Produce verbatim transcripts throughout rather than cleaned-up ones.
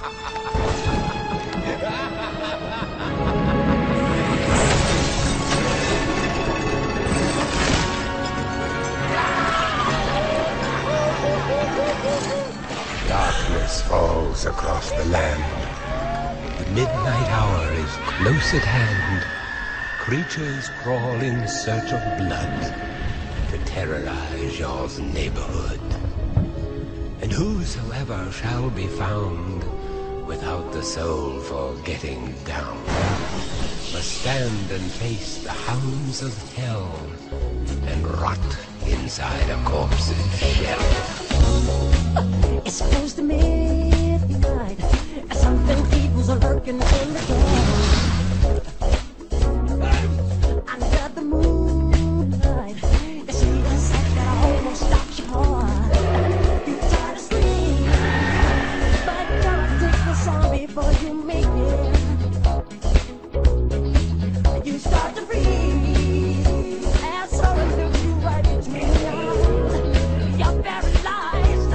Darkness falls across the land. The midnight hour is close at hand. Creatures crawl in search of blood to terrorize your neighborhood. And whosoever shall be found without the soul for getting down must stand and face the hounds of hell and rot inside a corpse's shell. It's close to midnight, something evil's lurking in the dark. Under the moonlight, you see a sight that almost stops your heart. You try to sleep, but God takes the sound before you make it. You start to breathe, and sorrow looks you right between the eyes. You're paralyzed.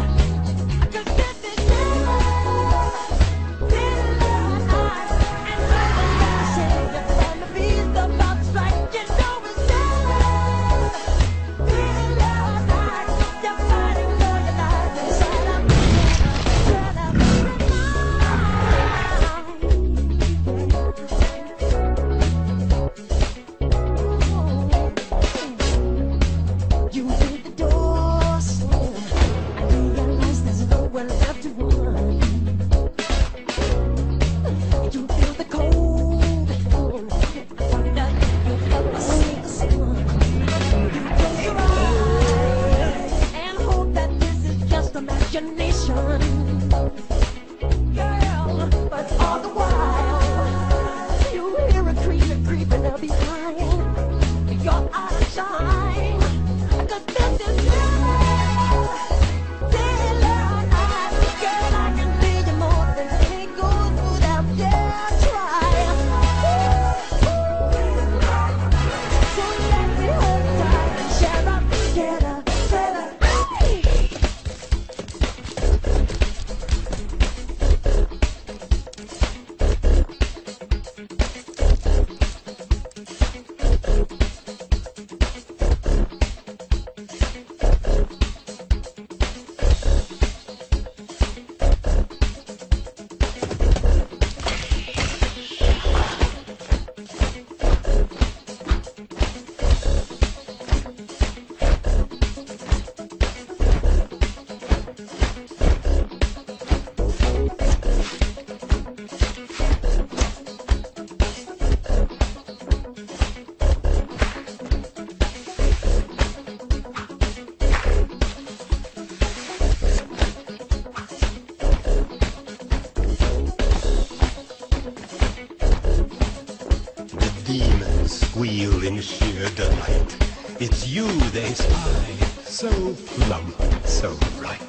Squeal in sheer delight. It's you they spy, so plump, so right.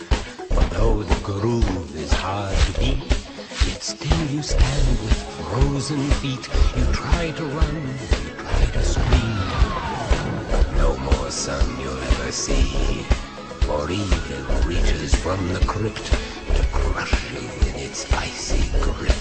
But though the groove is hard to beat, yet still you stand with frozen feet. You try to run, you try to scream, but no more sun you'll ever see. For evil reaches from the crypt to crush you in its icy grip.